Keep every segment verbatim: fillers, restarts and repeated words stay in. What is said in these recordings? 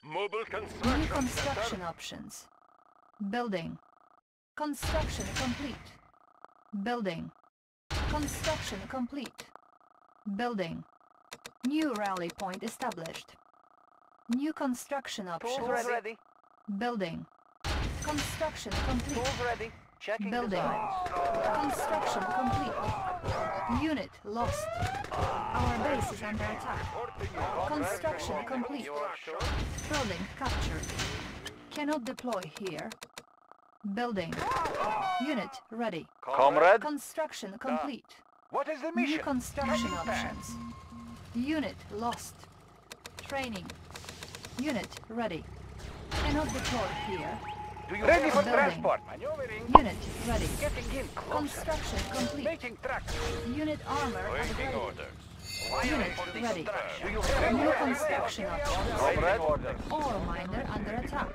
Mobile New construction construction center. options. Building. Construction complete. Building. Construction complete. Building. New rally point established. New construction options. Tools ready. Building. Construction complete. Tools ready. Checking Building. designs. Construction complete. Unit lost. Our base is under attack. Construction complete. Building captured. Cannot deploy here. Building. Unit ready. Comrade, Construction complete. what is the New mission? construction Cutting path. options. Unit lost. Training. Unit ready. Cannot deploy here. Do you Ready have for a- transport. Maneuvering. Unit ready. Getting in closer. Construction complete. Making tracks. Unit armor Waiting upgraded. orders. Unit For ready. destruction. Do you have New a- construction options. Comrade, Ore miner under attack.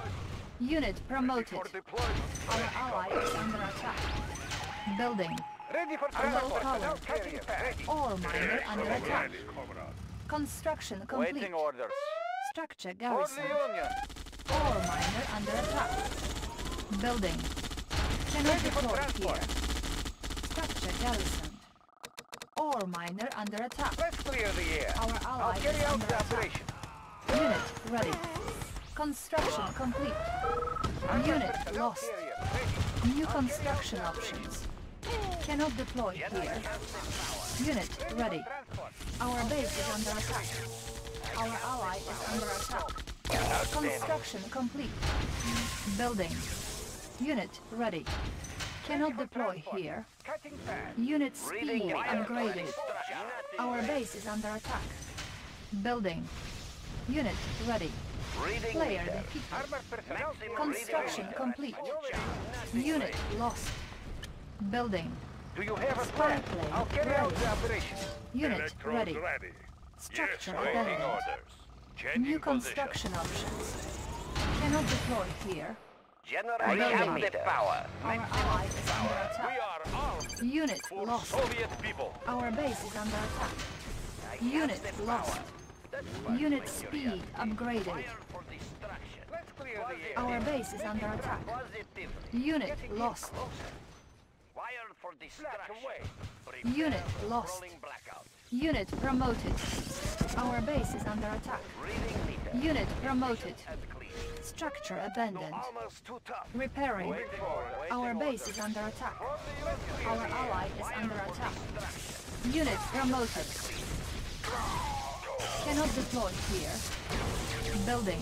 Unit promoted. For deployment. Our ally is under attack. Building. Ready for Low transport. power. Cutting path. Ore miner under attack. Ready, comrade. Construction complete. Waiting orders. Structure For garrison. the Union. Ore miner under attack. Building. Cannot Ready for deploy transport. here. Structure garrison. Ore miner under attack. Let's clear the air. Our I'll ally carry is out under the attack. operation. Unit ready. Construction complete. Unit lost. New construction options. Cannot deploy here. Unit ready. Our base is under attack. Our ally is under attack. Construction complete. Building. Unit ready. Cannot deploy here. Cutting path. Unit speed Reading upgraded. Our base is under attack. Building. Unit ready. Reading Player meter. defeated. Armored personnel. Construction complete. Unit lost. Building. Do you have a Spy plan? plane I'll carry out ready. the operation. Unit ready. ready. Structure Yes, waiting abandoned. orders. Changing New position. construction options. Cannot deploy here. General, I have the power. Our ally is under We attack. are armed Unit for lost. Soviet people. Our base is under attack. Unit lost. Unit speed upgraded. For destruction. Let's clear the air. Our base is under attack. Positive. Unit lost. Wired for Black destruction. away. Unit lost. Rolling blackout. Unit promoted. Our base is under attack. Reading meter. Unit promoted. And clean. Structure abandoned. Armor's too tough. Repairing. Waiting orders. Our base is under attack. From the U S Our ally is under attack. Unit promoted. Cannot deploy here. Building.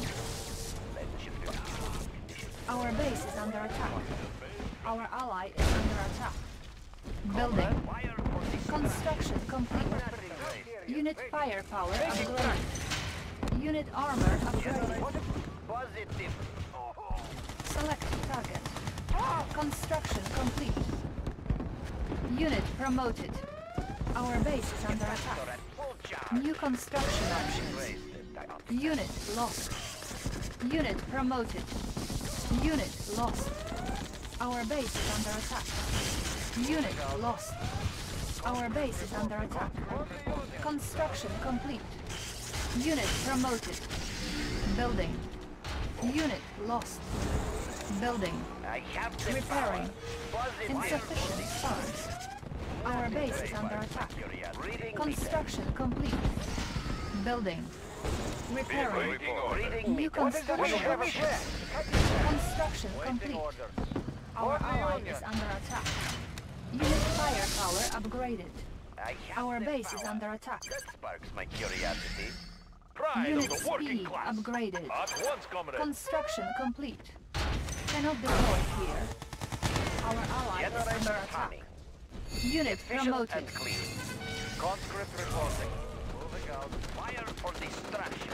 Our base is under attack. Our ally is under attack. Building. Wire for destruction. Construction complete. Unit firepower upgraded. Unit armor upgraded. Positive. Select target. Construction complete. Unit promoted. Our base is under attack. At full charge. New construction options. Unit lost. Unit promoted. Unit lost. Our base is under attack. Unit lost. Our base is under attack. Construction complete. Unit promoted. Building. Unit lost. Building. I have the Repairing. power. Positive. Insufficient funds. Our base is under attack. Reading Construction complete. Building. Repairing. Waiting orders. Reading New meter. construction have a options. plan. Construction Waiting complete. orders. Our For the ally Union. is under attack. Unit firepower upgraded. I have Our the base is power. under attack. That sparks my curiosity. Pride Unit of the working speed class. upgraded. At once, comrade. Construction complete. Cannot deploy here. Our ally is under Generator attack. humming. Unit Efficient promoted. and clean. Conscript reporting. Moving out. Fire for destruction.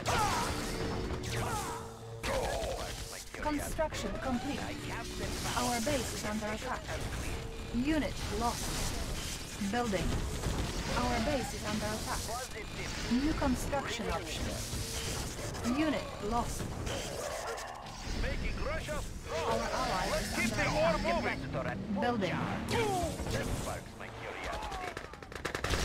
Construction complete. I have the power. Our base is under attack. Unit lost. Building. Our base is under attack. Positive. New construction options. Unit lost. Making Russia strong. Our ally is Keep under the attack. ore moving. Vector at full Building. charge. That sparks my curiosity.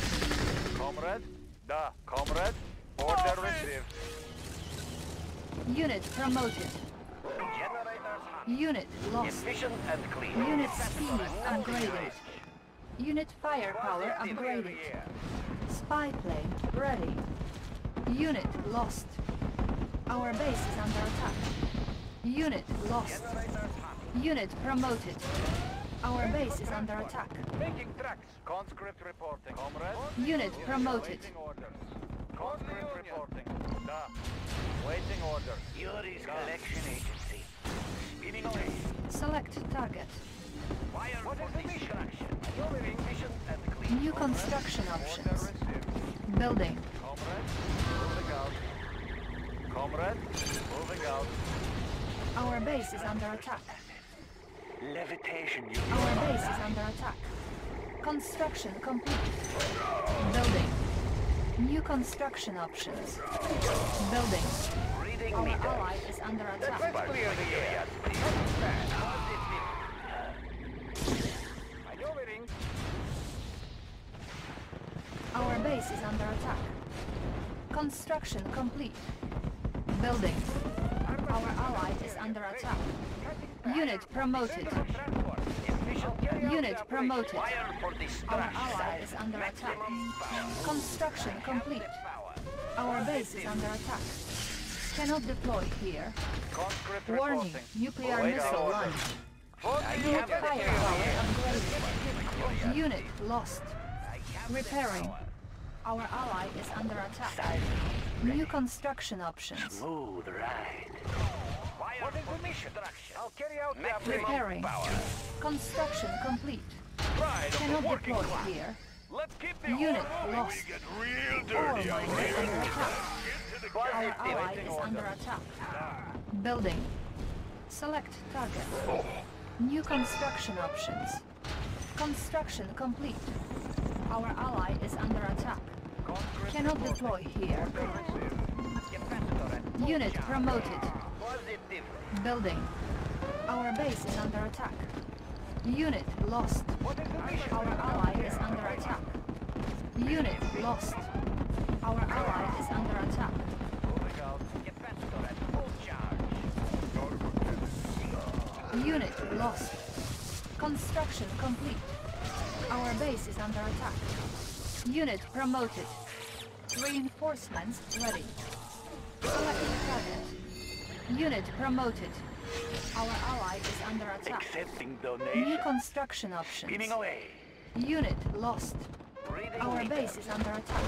Comrade? Da, comrade. Order received. Unit promoted. Generators hot. Unit lost. Efficient and clean. Unit speed upgraded. Unit firepower Positive in the upgraded. air. Spy plane ready. Unit lost. Our base is under attack. Unit lost. Generators hot. Unit promoted. Our base is under attack. Making tracks. Conscript reporting. Comrade. Unit promoted. Waiting orders. Conscript reporting. Da. Waiting orders. Yuri's collection agency. Speeding away. Select target. Fire for distraction. Yuri mission and clean. New construction options. Order received. Building. Comrade. Moving out. Comrade. Moving out. Our base is under attack. Levitation Our base is under attack. Construction complete. Building. New construction options. Building. Reading Our meter. ally is under attack. Clear the area. Maneuvering. Our base is under attack. Construction complete. Building. Our ally is under attack. Unit promoted. Transport. Efficient. Unit promoted. Fire for Our distraction. ally is under attack. Maximum power. Construction complete. Power. Our base is under attack. Cannot deploy here. Conscript Warning, reporting. nuclear Wait missile order. launch. For the Unit unit. firepower upgraded. Unit lost. Repairing. Our ally is under attack. New construction options. Smooth ride. What is the mission? I'll carry out the operation. Repairing. Power. Construction complete. Pride of Cannot the working deploy class. here. Let's keep the Unit ore moving. lost. We get real Ore dirty out miner here. under attack. Get to the Our gas. ally is under attack. Building. Select target. New construction options. Construction complete. Our ally is under attack. Cannot deploy here. Unit promoted. Positive. Building. Our base is under attack. Unit lost. Our ally is under attack. Unit lost. Our ally is under attack. Moving out. Defense turret. Full charge. Unit lost. Construction complete. Our base is under attack. Unit promoted. Reinforcements ready. Select target. Unit promoted. Our ally is under attack. Accepting New donation. construction options. Speeding away. Unit lost. Reading Our meter. base is under attack.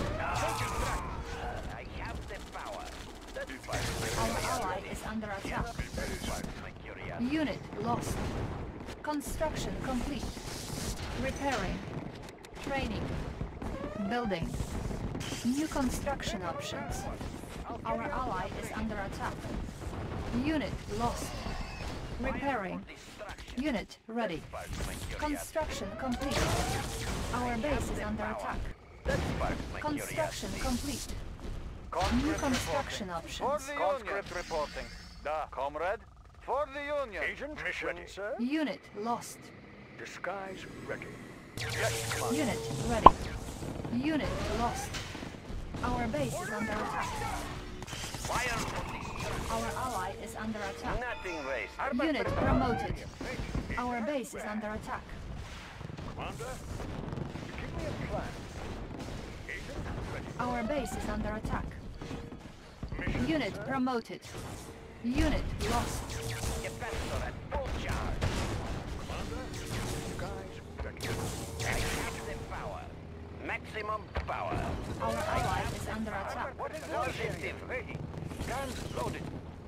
I have the power. That's Our ally is under attack. my curiosity. Unit lost. Construction complete. Repairing. Training. Building. New construction options. Our ally is under attack. Unit lost. Repairing. Distraction. Unit ready. Sparks my curiosity. Construction complete. Our base is under attack. That sparks my Construction curiosity. complete. Conscript New construction reporting. options. For the Conscript reporting. Da, comrade. For the Union. Agent ready. sir. Unit lost. Disguise ready. Unit ready. Unit lost. Our base is under attack. Fire for distraction. Our ally is under attack. Nothing wasted. Unit promoted. Our base is under attack. Commander, give me a plan. Agent ready. Our base is under attack. Mission Unit sir. promoted. Unit lost. Defense turret. Full charge. Commander, disguise ready. I have the power. Maximum power. Our ally is under attack. What is positive? Guns loaded.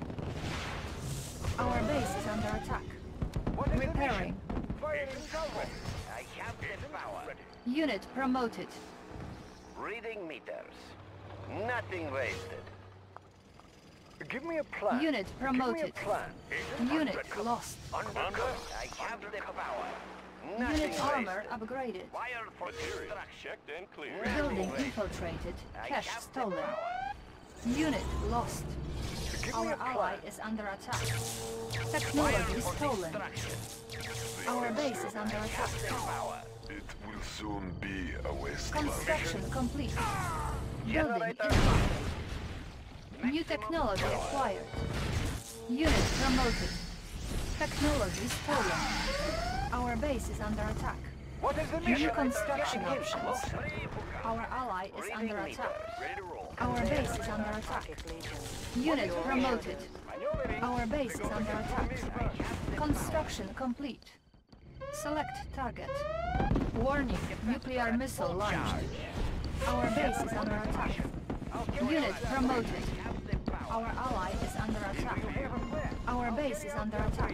Our base is under attack. What is the Repairing. mission? Fire control. I have the power. Ready. Unit promoted. Reading meters. Nothing wasted. Give me a plan. Unit promoted. plan. Unit lost. Undercover. I have the power. Nothing Unit armor wasted. upgraded. Fire for Material distraction. checked and clear. Building infiltrated. I Cash have the stolen. power. Unit lost. Give me Our a plan. ally is under attack. Fire Technology for stolen. distraction. Our base is under I attack. have the power. It will soon be a wasteland. Construction complete. Building Generator infiltrated. New technology acquired. Unit promoted. Technology stolen. Our base is under attack. What is the New mission? construction Getting in options. closer. Our ally is Reading under meters. attack. Ready to roll. Our base is under attack. Unit promoted. Our base is under attack. Construction complete. Select target. Warning, nuclear missile launched. Our base is under attack. Unit promoted. Our ally is under attack. Our base is under attack.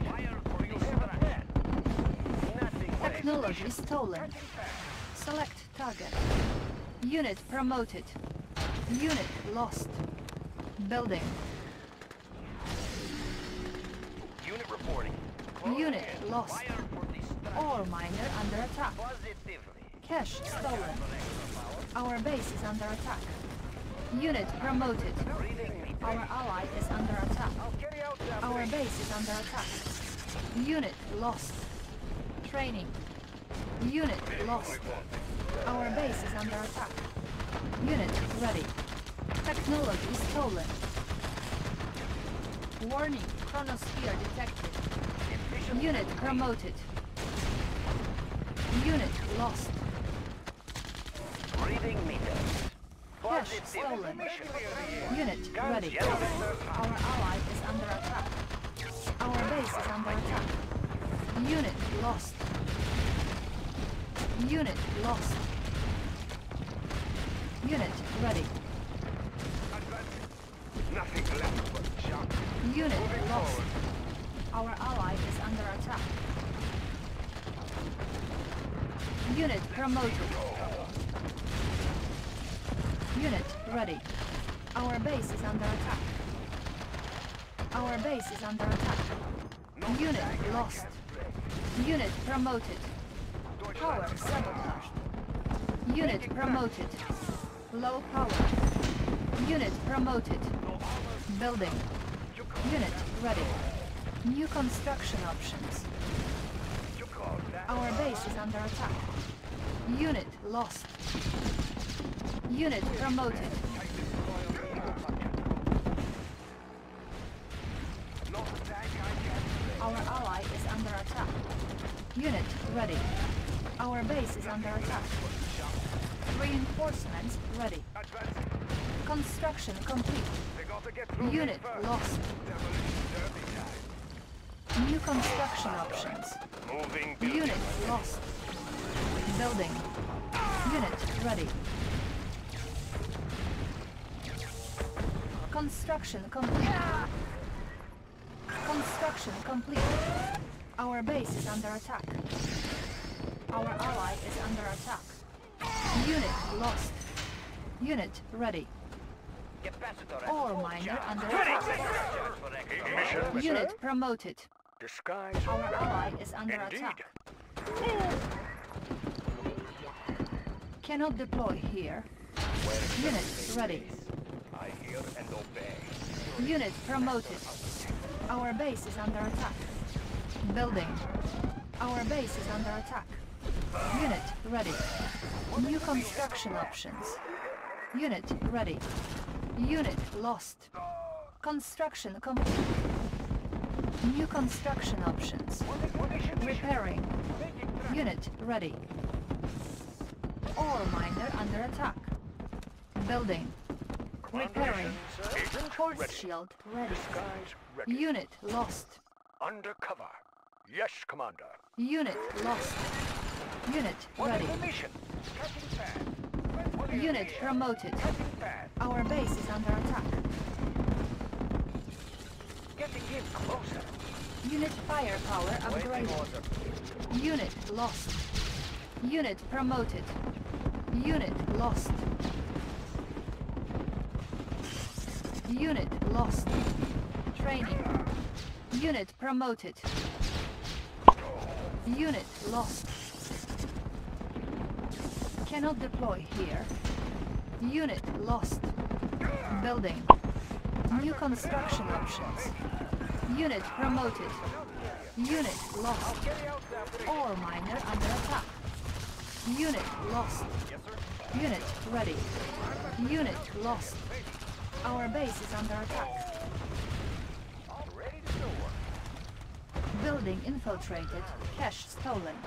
Technology stolen. Select target. Unit promoted. Unit lost. Building. Unit reporting. Unit lost. Ore miner under attack. Positively. Cash stolen. Our base is under attack. Unit promoted. Our ally is under attack. Carry out the Our base is under attack. Unit lost. Training. Unit lost. Our base is under attack. Unit ready. Technology stolen. Warning, chronosphere detected. Unit promoted. Unit lost. reading meters. Cash stolen. Unit ready. Our ally is under attack. Our base is under attack. Unit lost. Unit lost. Unit ready. Nothing left but junk. Unit lost. Our ally is under attack. Unit promoted. Unit ready. Our base is under attack. Our base is under attack. Unit lost. Unit promoted. Power sabotaged. Unit promoted. Low power. Unit promoted. Building. Unit ready. New construction options. Our base is under attack. Unit lost. Unit promoted. Our ally is under attack. Unit ready. Our base is under attack. Reinforcements ready. Construction complete. Unit lost. New construction options. Moving Unit lost. Building. Unit ready. Construction complete. Construction complete. Our base is under attack. Our ally is under attack. Unit lost. Unit ready. Capacitor. Ore miner under attack. Mission Unit promoted. disguise. Our ally is under Indeed. attack. Cannot deploy here. Unit ready. I hear and obey. Unit promoted. Our base is under attack. Building. Our base is under attack. Unit ready. New construction options. Unit ready. Unit lost. Construction complete. New construction options. Repairing. Unit ready. Ore miner under attack. Building. Repairing. Force shield ready. Disguise ready. Unit lost. Undercover. Yes, Commander. Unit lost. Unit What is ready. the mission? Cutting pad. What is Unit the- promoted. Cutting pad. Our base is under attack. Getting in closer. Unit firepower Waiting upgraded. order. Unit lost. Unit promoted. Unit lost. Unit lost. Training. Unit promoted. Unit lost. Cannot deploy here. Unit lost. Building. New construction options. Unit promoted. Unit lost. Ore miner under attack. Unit lost. Unit ready. Unit lost. Our base is under attack. All ready to soar. Building infiltrated. Cache stolen.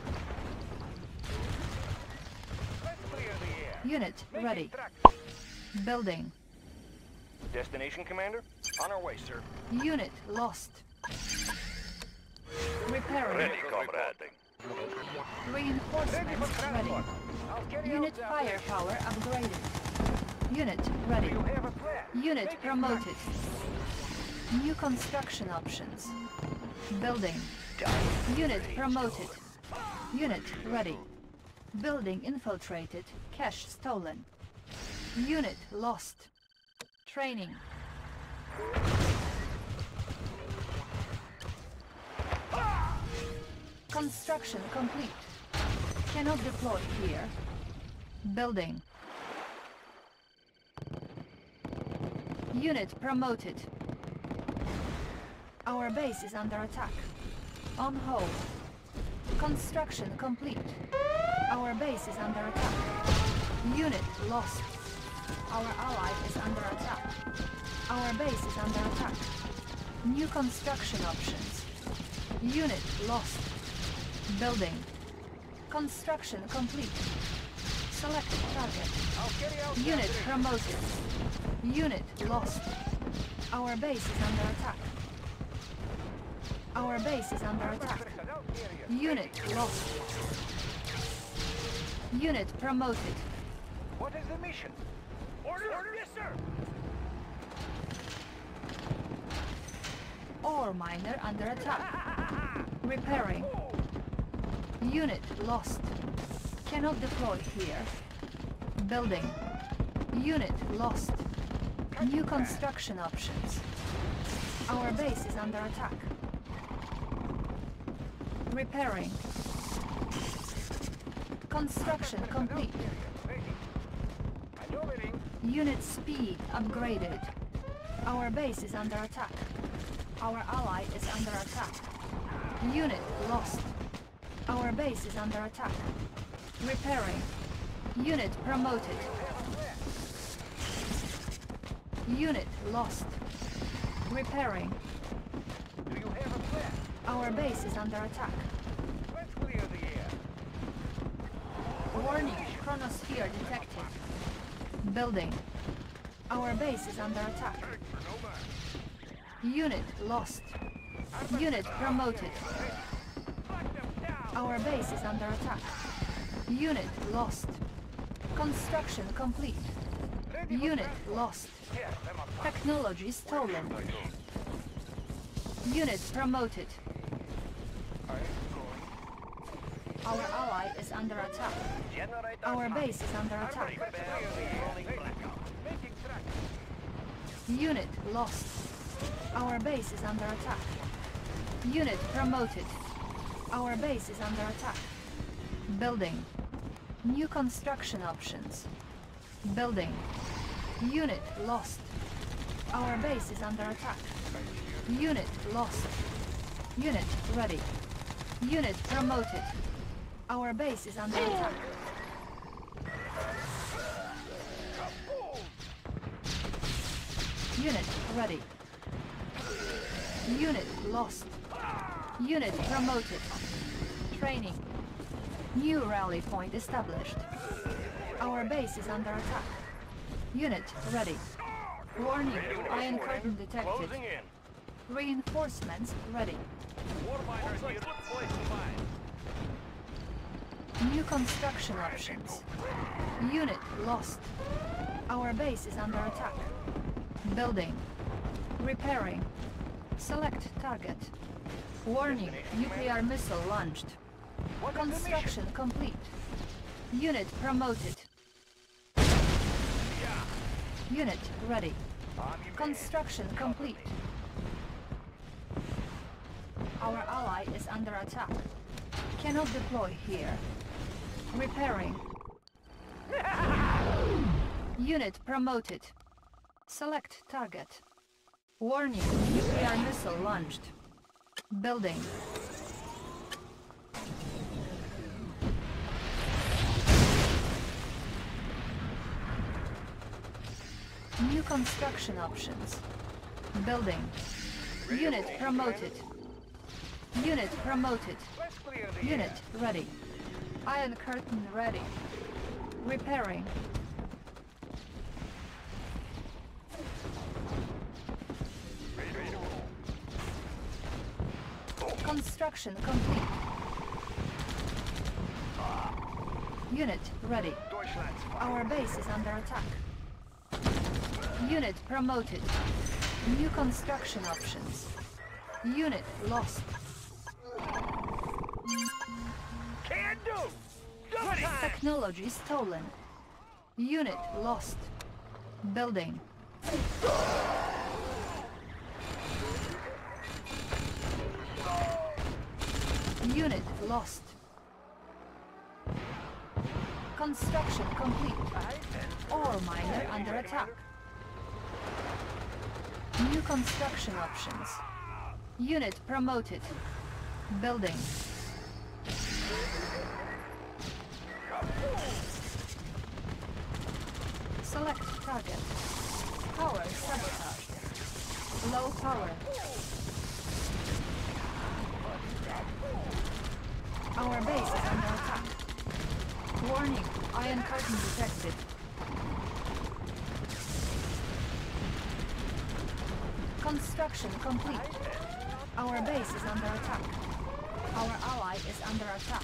Let's clear the air. Unit Making ready. traction. Building. Destination, Commander? On our way, sir. Unit lost. Repairing. comrade. Ready for Reinforcements ready. transport. I'll carry Unit out the operation. firepower upgraded. Unit ready. You have a plan. Unit Making promoted. New construction options. Building. Unit promoted. Unit ready. Building infiltrated. Cache stolen. Unit lost. Training. Construction complete. Cannot deploy here. Building. Unit promoted. Our base is under attack. On hold. Construction complete. Our base is under attack. Unit lost. Our ally is under attack. Our base is under attack. New construction options. Unit lost. Building. Construction complete. Select target. I'll carry out the Unit operation. promoted. Unit lost. Our base is under attack. Our base is under attack. Out area. Unit lost. Unit promoted. What is the mission? Order! Order, yes, sir! Ore miner under attack. Repairing. Unit lost. Cannot deploy here. Building. Unit lost. New construction options. Our base is under attack. Repairing. Construction complete. Waiting. Maneuvering. Unit speed upgraded. Our base is under attack. Our ally is under attack. Unit lost. Our base is under attack. Repairing. Unit promoted. Unit lost. Repairing. Do you have a plan? Our base is under attack. Let's clear the air. Warning, chronosphere detected. Building. Our base is under attack. Unit lost. Unit promoted. Lock them down. Our base is under attack. Unit lost. Construction complete. Ready for Unit transport. lost. Yes, I'm on fire. Technology stolen. Unit promoted. Our ally is under attack. Generate Our base is under attack. Let's clear the air. Making traction. Unit lost. Our base is under attack. Unit promoted. Our base is under attack. Building. New construction options. Building. Unit lost. Our base is under attack. Unit lost. Unit ready. Unit promoted. Our base is under attack. Unit ready. Unit lost. Unit promoted. Training. New rally point established. Our base is under attack. Unit ready. Warning, iron curtain detected. Closing in. Reinforcements ready. Warminer here. Voice fine. New construction options. Unit lost. Our base is under attack. Building. Repairing. Select target. Warning, nuclear missile launched. What is the mission? Construction complete. Unit promoted. Unit ready. On your man. Construction complete. Our ally is under attack. Cannot deploy here. Repairing. Unit promoted. Select target. Warning, nuclear missile launched. Building. New construction options. Building. Unit promoted. Unit promoted. Let's clear the Unit ready. Iron curtain ready. Repairing. Construction complete. Unit ready. Deutschland's Our base is under attack. Unit promoted. New construction options. Unit lost. Can do! Double time! Technology stolen. Unit lost. Building. Unit lost. Construction complete. Ore miner under attack. New construction options. Unit promoted. Building. Select target. Power sabotage. Low power. Our base is under attack. Warning, iron curtain detected. Construction complete. Our base is under attack. Our ally is under attack.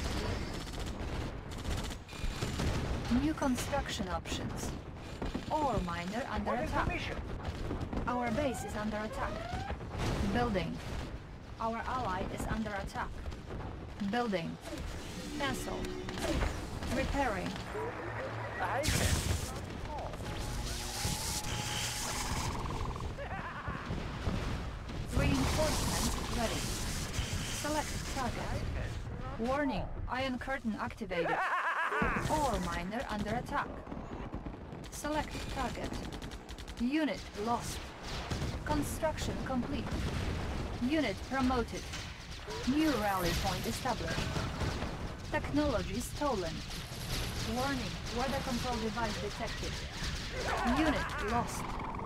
New construction options. Ore miner under What is the attack. mission? Our base is under attack. Building. Our ally is under attack. Building. Cancel. Repairing. I Reinforcements ready. Select target. Warning, iron curtain activated. Ore miner under attack. Select target. Unit lost. Construction complete. Unit promoted. New rally point established. Technology stolen. Warning, weather control device detected. Unit lost.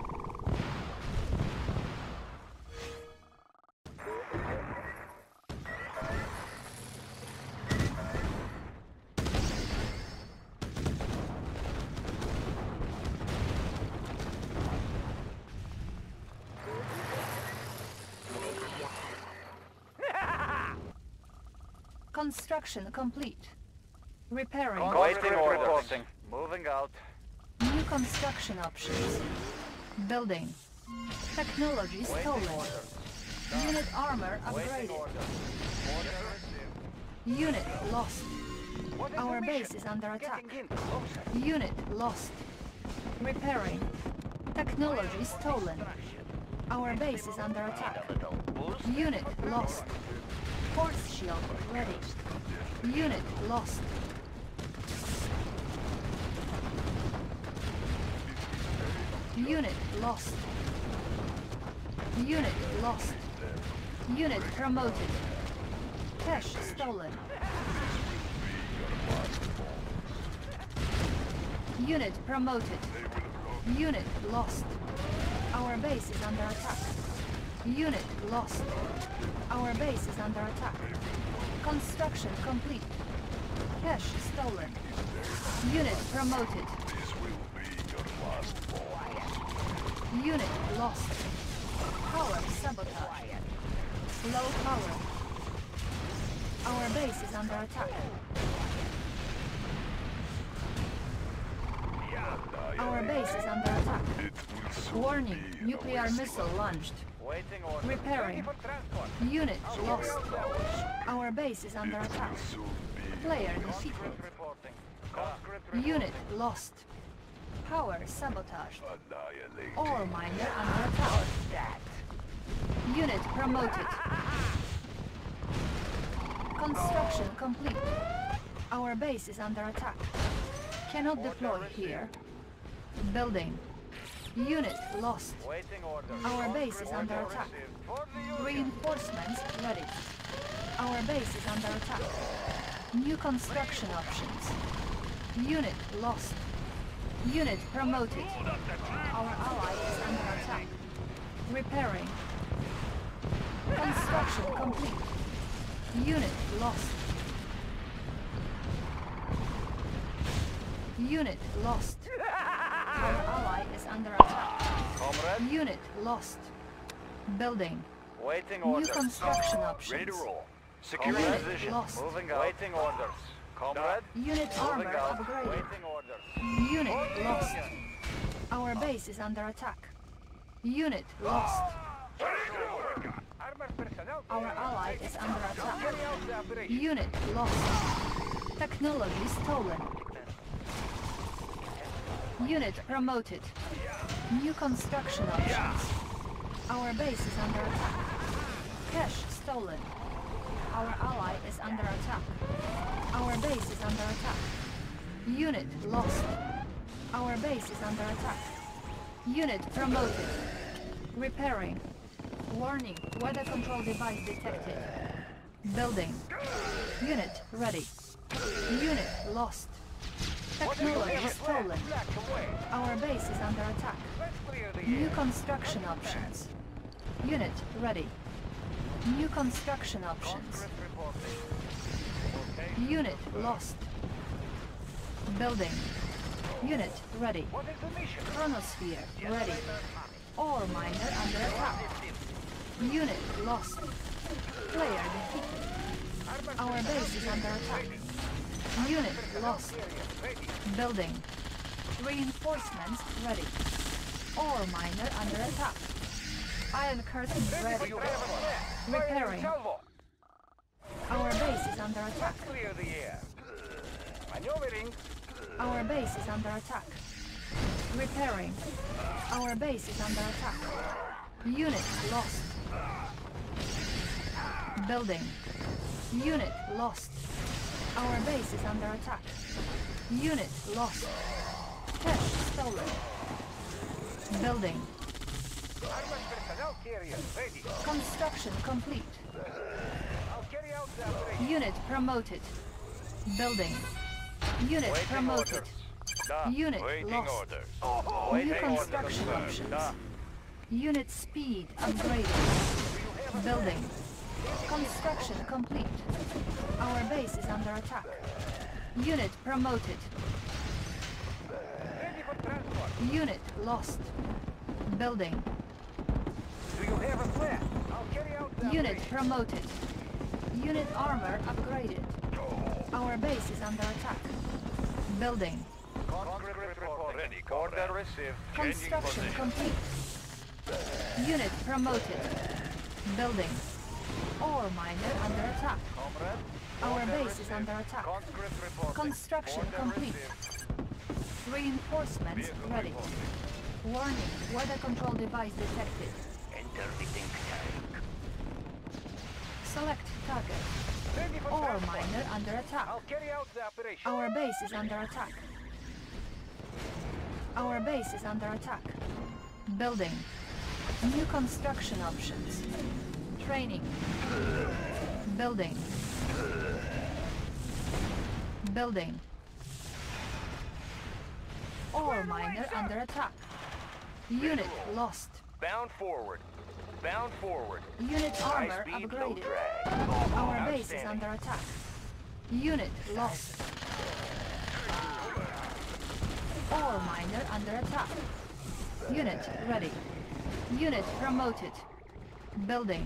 Construction complete. Repairing. Waiting order. Reporting. Moving out. New construction options. Building. Technology stolen. Unit armor Waiting upgraded. order. Order received. Unit lost. What is Our the base mission? is under attack. Getting in closer. Unit lost. Repairing. Technology stolen. Our base is under attack. Unit lost. Force shield ready. Unit lost. Unit lost. Unit lost. Unit promoted. Cash stolen. Unit promoted. Unit lost. Our base is under attack. Unit lost. Our base is under attack. Construction complete. Cash stolen. Unit promoted. Unit lost. Power sabotage. Low power. Our base is under attack. Our base is under attack. Warning, nuclear missile launched. Waiting order. Repairing. Ready for transport. Unit lost. Our base is under attack. Player defeated. Conscript reporting. Conscript reporting. Unit lost. Power sabotaged. Ore miner under attack. Unit promoted. Construction complete. Our base is under attack. Cannot deploy here. Building. Unit lost. Waiting order. Our base is under Order attack. received. For the Union. Reinforcements ready. Our base is under attack. New construction options. Unit lost. Unit promoted. Our ally is under attack. Repairing. Construction complete. Unit lost. Unit lost. Our ally is under attack. Comrade, Unit lost. Building. waiting New orders. construction Ready options. to roll. Secure Unit your position. lost. Moving out. Waiting orders. Comrade, Unit moving armor out. upgraded. Waiting orders. Unit lost. Our base is under attack. Unit lost. Our ally is under attack. Unit lost. Technology stolen. Unit promoted. New construction options. Our base is under attack. Cash stolen. Our ally is under attack. Our base is under attack. Unit lost. Our base is under attack. Unit promoted. Repairing. Warning, weather control device detected. Building. Unit ready. Unit lost. Technology stolen. Our base is under attack. New construction options. Unit ready. New construction options. Unit lost. Building. Unit ready. Chronosphere ready. Ore miner under attack. Unit lost. Player defeated. Our base is under attack. Unit lost. Building. Reinforcements ready. Ore miner under attack. Iron curtain ready. Repairing. Our base is under attack. Clear the air. Maneuvering. Our base is under attack. Repairing. Our base is under attack. Unit lost. Building. Unit lost. Our base is under attack. Unit lost. Cash stolen. Building. Armored personnel carrier ready. Construction complete. I'll carry out the operation. Unit promoted. Building. Unit Waiting promoted. orders. Da. Unit Waiting lost. orders. New Waiting construction orders. options. Da. Unit speed upgraded. Building. Construction complete. Our base is under attack. Unit promoted. Ready for transport. Unit lost. Building. Do you have a plan? I'll carry out the Unit operation. promoted. Unit armor upgraded. Our base is under attack. Building. Conscript report. Ready, Order comrade. received. Construction position. complete. Unit promoted. Building. Ore miner under attack. Comrade. Our Order base is received. under attack. Conscript report. Construction Order complete. received. Reinforcements Vehicle ready. reporting. Warning, weather control device detected. Enter the think tank. Select target. Ready for Ore transport. miner under attack. I'll carry out the operation. Our base is under attack. Our base is under attack. Building. New construction options. Training. Building. Building. Ore miner under attack. Unit lost. Bound forward. Bound forward. Unit armor High speed, low upgraded. drag. Our base is Outstanding. under attack. Unit lost. Ore miner under attack. Unit ready. Unit promoted. Building.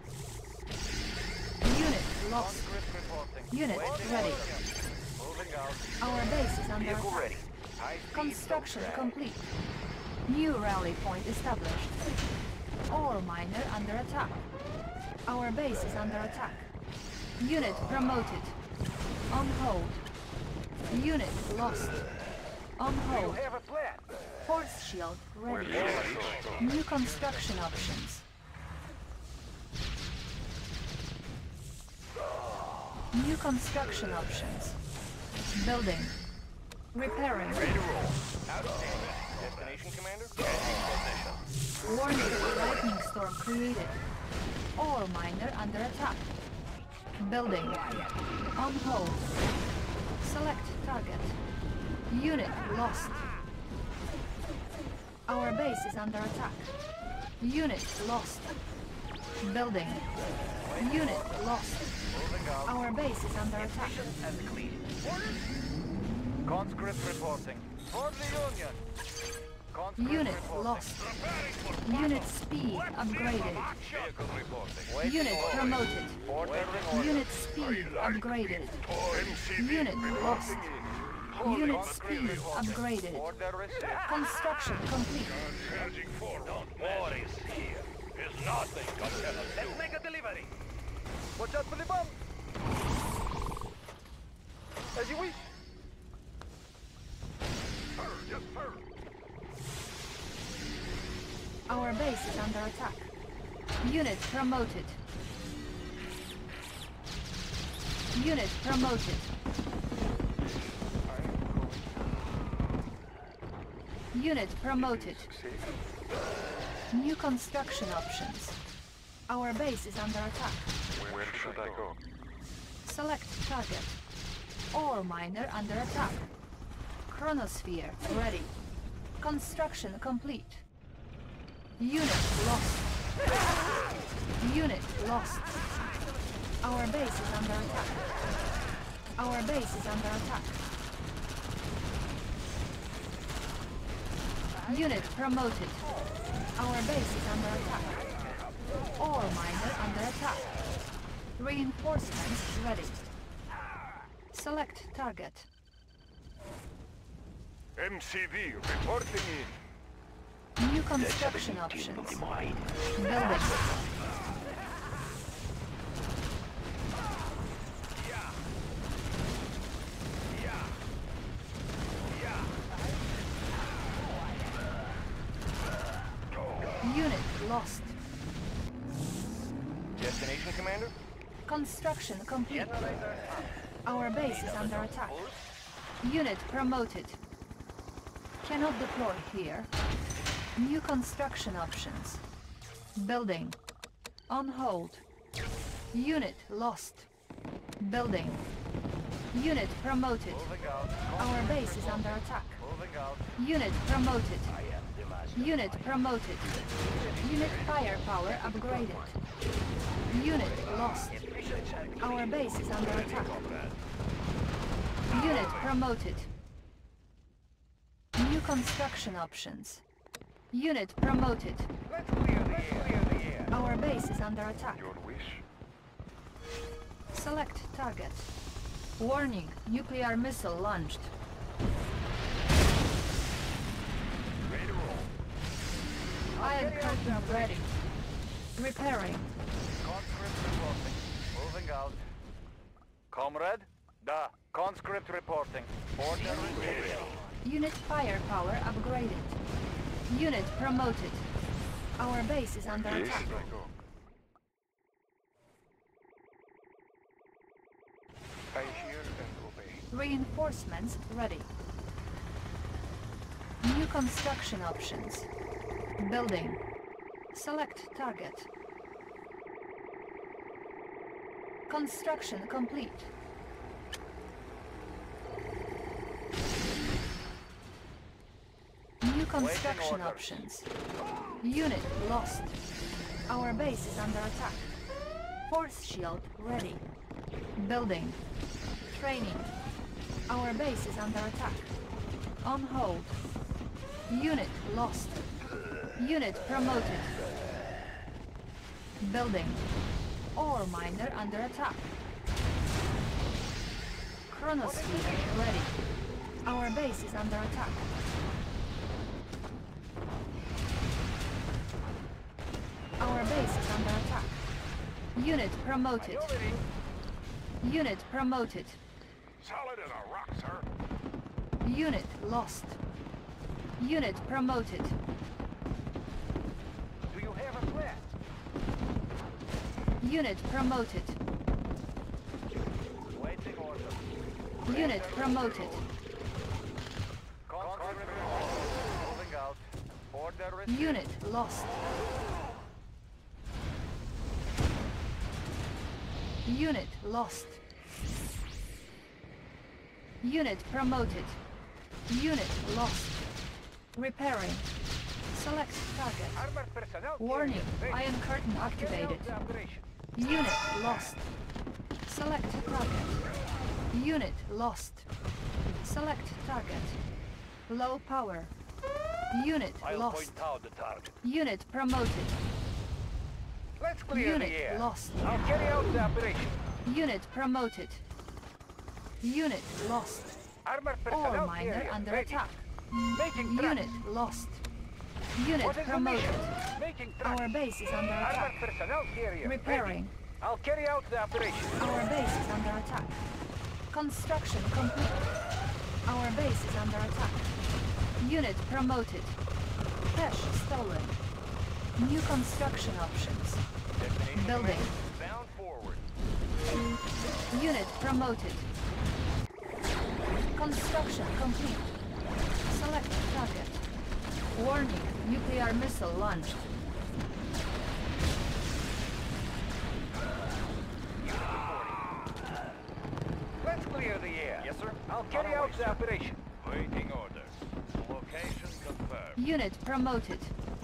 Unit lost. Conscript reporting. Unit Waiting ready. orders. Moving out. Our base is under Vehicle attack. ready. High speed, Construction low drag. complete. New rally point established. Ore miner under attack. Our base is under attack. Unit promoted. On hold. Unit lost. On Do you hold. have a plan? Force shield ready. Ready. New construction options. New construction options. Building. Repairing. Ready to roll. Outstanding. Destination, Commander? Changing position. Warning, lightning storm created. Ore miner under attack. Building. On hold. Select target. Unit lost. Our base is under attack. Unit lost. Building. Unit lost. Moving out. Our base is under attack. As clean. Conscript reporting. For the Union. Conscript Unit reporting. lost. Unit speed upgraded. Vehicle reporting. Waiting Unit orders. promoted. Waiting orders. Unit speed upgraded. M C V Unit lost. Unit Conscript speed reporting. upgraded. Order received. Construction complete. Charging forward. War is here. Is nothing God cannot do. Let's make a delivery. Watch out for the bomb. As you wish. Yes, sir. Our base is under attack. Unit promoted. Unit promoted. Unit promoted. New construction options. Our base is under attack. Where should I go? Select target. Ore miner under attack. Chronosphere ready. Construction complete. Unit lost. Unit lost. Our base is under attack. Our base is under attack. Unit promoted. Our base is under attack. Ore miner under attack. Reinforcements ready. Select target. M C V reporting in. New construction options. Building. Unit lost. Destination, Commander? Construction complete. Our base is under attack. Unit promoted. Cannot deploy here. New construction options. Building. On hold. Unit lost. Building. Unit promoted. Moving out. Our base is under attack. Moving out. Unit promoted. Unit promoted. Unit firepower upgraded. Unit lost. Our base is under attack. Unit promoted. New construction options. Unit promoted. Let's clear the air. Clear the air. Our base is under attack. Your wish? Select target. Warning, nuclear missile launched. Ready to roll. Iron curtain ready. Repairing. Conscript reporting. Moving out. Comrade? Da. Conscript reporting. Order received. Unit firepower upgraded. Unit promoted. Our base is under Where attack. should I go? I hear and obey. Reinforcements ready. New construction options. Building. Select target. Construction complete. New construction orders. options. Unit lost. Our base is under attack. Force shield ready. Building. Training. Our base is under attack. On hold. Unit lost. Unit promoted. Building. Ore miner under attack. Chronosphere ready. Our base is under attack. Our base is under attack. Unit promoted. Unit promoted. Solid as a rock, sir. Unit lost. Unit promoted. Do you have a threat? Unit promoted. Waiting order. Unit promoted. Conscript reporting. Moving out. Order received. Unit lost. Unit lost. Unit promoted. Unit lost. Repairing. Select target. Armored personnel Warning, carrier ready. Iron Curtain Carry activated. out the operation. Unit lost. Select target. Unit lost. Select target. Low power. Unit I'll lost. point out the target. Unit promoted. Let's clear Unit the air. lost. I'll carry out the operation. Unit promoted. Unit lost. Armored Ore personnel miner carrier under ready. attack. Making tracks. Unit lost. Unit What is the promoted. mission? Making tracks. Our base is under Armored attack. personnel carrier Repairing. ready. I'll carry out the operation. Our base is under attack. Construction complete. Our base is under attack. Unit promoted. Cash stolen. New construction options. Destination Building. command, bound forward. Unit promoted. Construction complete. Select target. Warning, nuclear missile launched. Let's clear the air. Yes, sir. I'll carry out the operation. Waiting orders. Location confirmed. Unit promoted.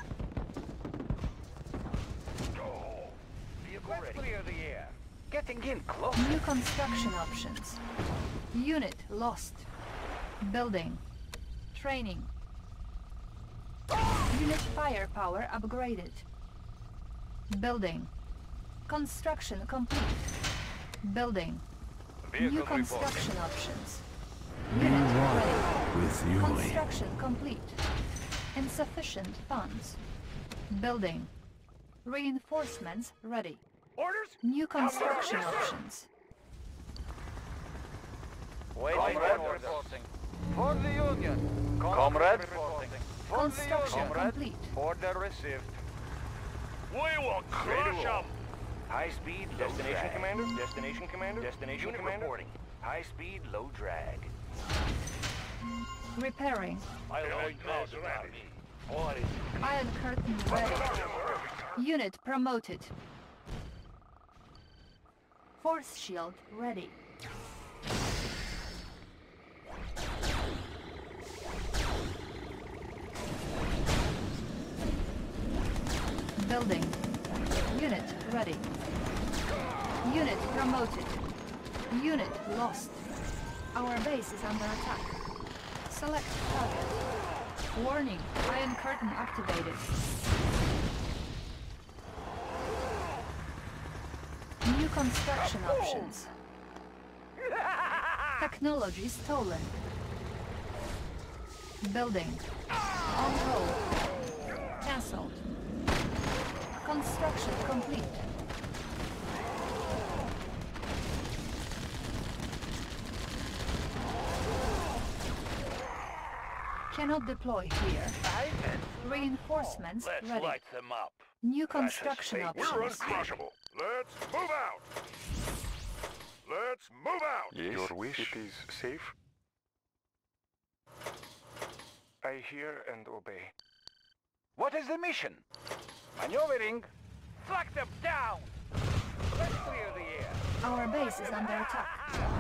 Oh, vehicle Let's ready. clear the air. Getting in close. New construction options. Unit lost. Building. Training. Unit firepower upgraded. Building. Construction complete. Building. Vehicle New reporting. construction options. Unit ready. With you. Construction complete. Insufficient funds. Building. Reinforcements ready. Orders? New construction options. Waiting Comrade orders. reporting. For the Union. Comrade reporting. For Construction the Union. complete. Order received. We will crush them. High speed, low Destination drag. commander. Destination commander. Destination Unit commander. reporting. High speed, low drag. Repairing. I'll point out the target. What is it? Iron Curtain ready. Unit promoted. Force shield ready. Building. Unit ready. Unit promoted. Unit lost. Our base is under attack. Select target. Warning, Iron Curtain activated. New construction options. Technology stolen. Building. On hold. Cancelled. Construction complete. Cannot deploy here. Reinforcements Let's ready. light them up. New construction Precious fate. options. uncrushable. Let's move out. Let's move out. Yes, Your wish it is safe. I hear and obey. What is the mission? Maneuvering. Flag them down. Let's clear the air. Our base is under attack.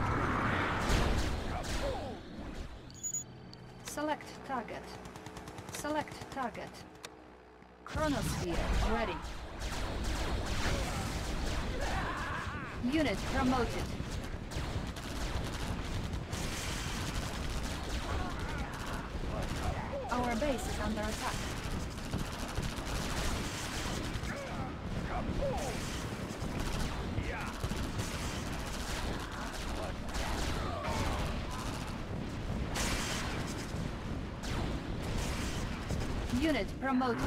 Select target. Select target. Chronosphere ready. Unit promoted. Our base is under attack. Unit promoted.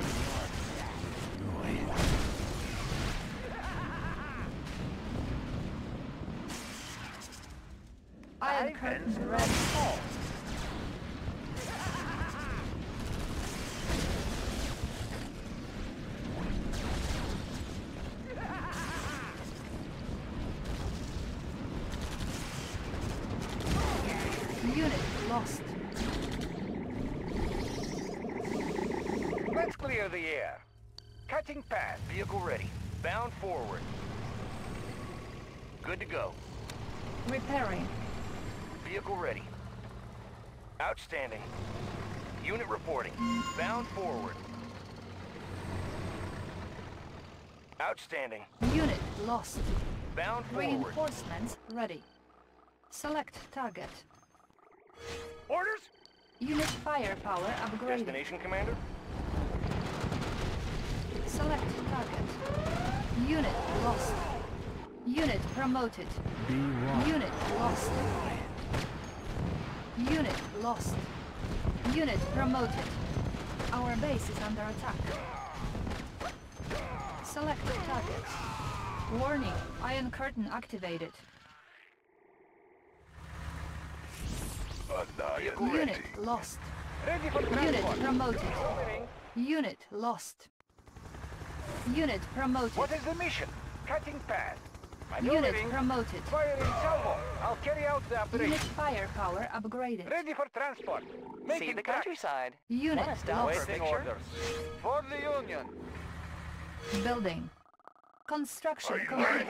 Iron Curtain ready. Unit lost. Let's clear the air. Cutting path. Vehicle ready. Bound forward. Good to go. Repairing. Vehicle ready. Outstanding. Unit reporting. Bound forward. Outstanding. Unit lost. Bound forward. Reinforcements ready. Select target. Orders? Unit firepower upgraded. Destination, Commander? Select target. Unit lost. Unit promoted. B one. Unit lost. Unit lost. Unit promoted. Our base is under attack. Select target. Warning, Iron Curtain activated. Unit lost. Ready for Unit transport. promoted. Moving. Unit lost. Unit promoted. What is the mission? Cutting path. Unit Maneuvering. promoted. Firing salvo. I'll carry out the Unit operation. firepower upgraded. Ready for transport. Making See the tracks. countryside. Unit Wanna stop for a lost. Waiting picture? orders. For the Union. Building. Construction complete.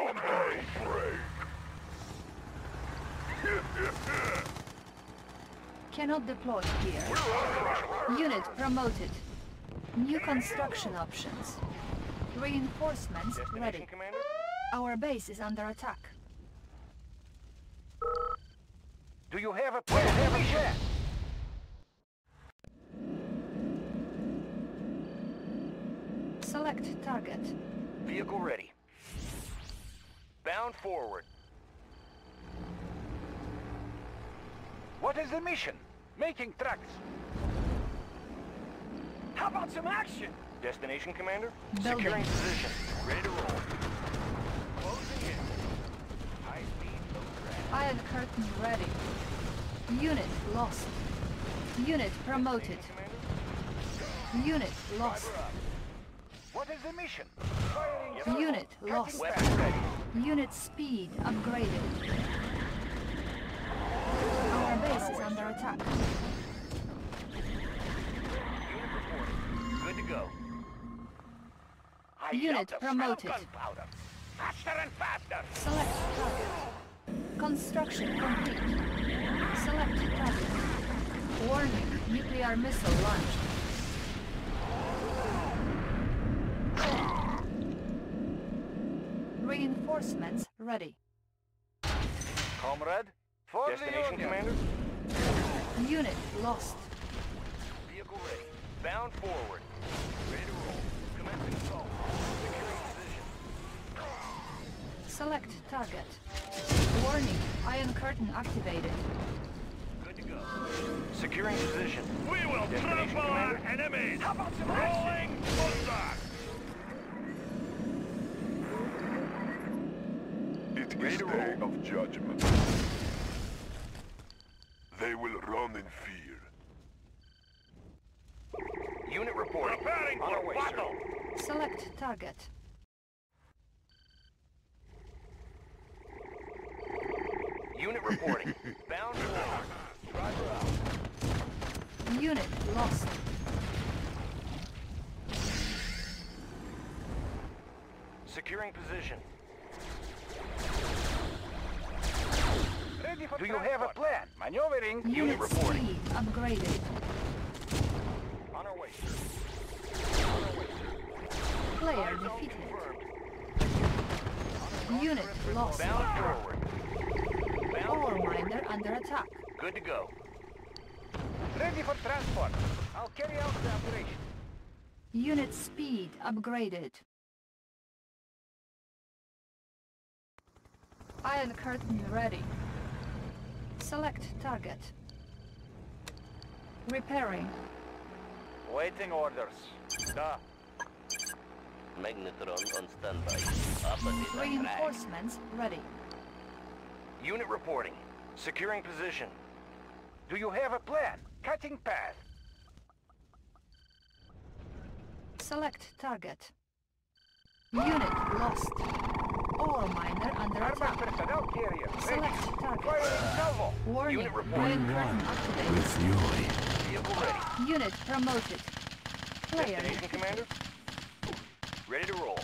Cannot deploy here. Unit promoted. New construction options. Reinforcements Destination, ready. Commander? Our base is under attack. Do you have a plan? Have a plan. Select target. Vehicle ready. Bound forward. What is the mission? Making tracks. How about some action? Destination, Commander? Building. Securing position. Ready to roll. Closing in. High speed, low drag. Iron curtain ready. Unit lost. Unit promoted. Commander? Unit lost. Fiber up. What is the mission? Firing salvo. Unit Cutting lost. path ready. Unit speed upgraded. Our base is under attack. Unit reporting. Good to go. I Unit love the smell of promoted. gunpowder. Faster and faster. Select target. Construction complete. Select target. Warning, nuclear missile launched. Reinforcements ready. Comrade, for destination, the Commander. Unit lost. Vehicle ready. Bound forward. Ready to roll. Commencing assault. Securing position. Select target. Warning, Iron Curtain activated. Good to go. Securing position. We will Destination, trample our Commander. enemies! How about some Rolling bullseye! It Ready is to day roll. of judgment. They will run in fear. Unit reporting. Preparing On for our way, battle! sir. Select target. Unit reporting. Bound forward. Driver out. Unit lost. Securing position. Ready for Do you have a transport. plan? Maneuvering. Unit Unit reporting. speed upgraded. On our way, sir. On our way, sir. Player Fire zone defeated. confirmed. Unit lost. Bound forward. Bound Ore forward. miner under attack. Good to go. Ready for transport. I'll carry out the operation. Unit speed upgraded. Iron curtain ready. Select target. Repairing. Waiting orders. Da. Magnetron on standby. Opposite on track. Reinforcements ready. Unit reporting. Securing position. Do you have a plan? Cutting path. Select target. Unit lost. Ore miner under Armored attack. personnel carrier. Ready. Select target. Firing salvo. Warning. Unit reporting. Iron curtain activated. With fury. Vehicle ready. Unit promoted. Player Destination, Commander. Ready to roll.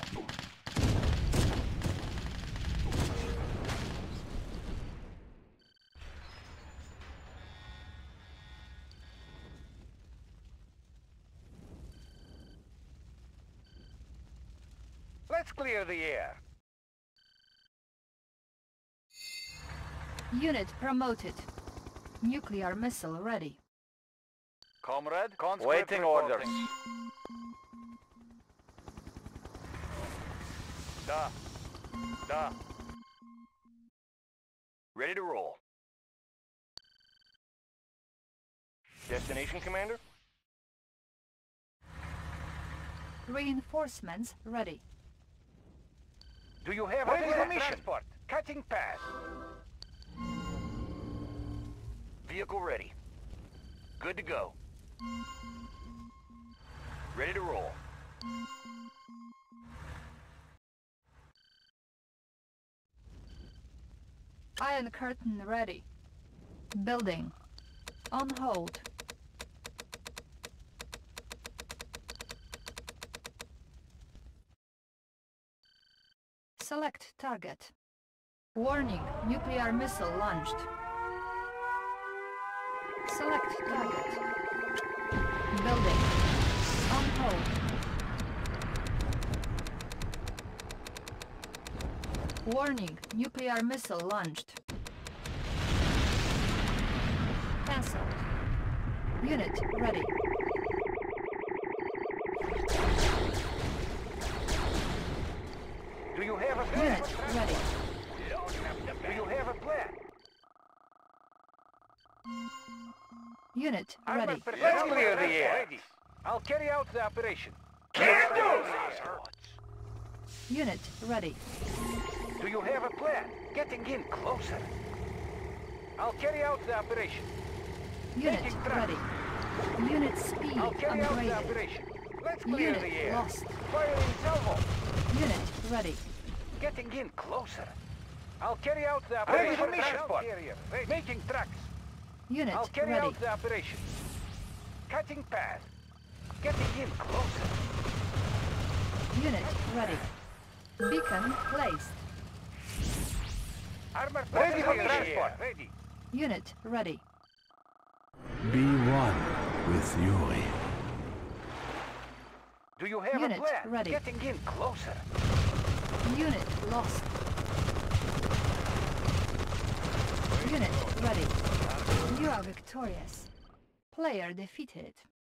Let's clear the air. Unit promoted. Nuclear missile ready. Comrade, conscript Waiting reporting. orders. Da. Da. Ready to roll. Destination, Commander? Reinforcements ready. Do you have Ready a for mission? transport. Cutting path. Vehicle ready. Good to go. Ready to roll. Iron curtain ready. Building. On hold. Select target. Warning, nuclear missile launched. Select target. Building. On hold. Warning, nuclear missile launched. Cancelled. Unit ready. Do you have a plan? Unit ready. Do you have a plan? Unit Armor ready. prepared. Let's clear the air. Ready. I'll carry out the operation. Can do, sir. Unit ready. Do you have a plan? Getting in closer. I'll carry out the operation. Unit Taking track. ready. Unit speed I'll carry out the upgraded. operation. Let's clear Unit the air. lost. Firing salvo. Unit ready. Getting in closer. I'll carry out the operation. Ready for mission. Transport carrier. Ready. Making tracks. Unit I'll carry ready. out the operation. Cutting path. Getting in closer. Unit ready. Beacon placed. Armor Ready for transport. transport. Ready. Unit ready. Be one with Yuri. Do you have Unit a plan? ready. Getting in closer. Unit lost. Unit ready. You are victorious. Player defeated.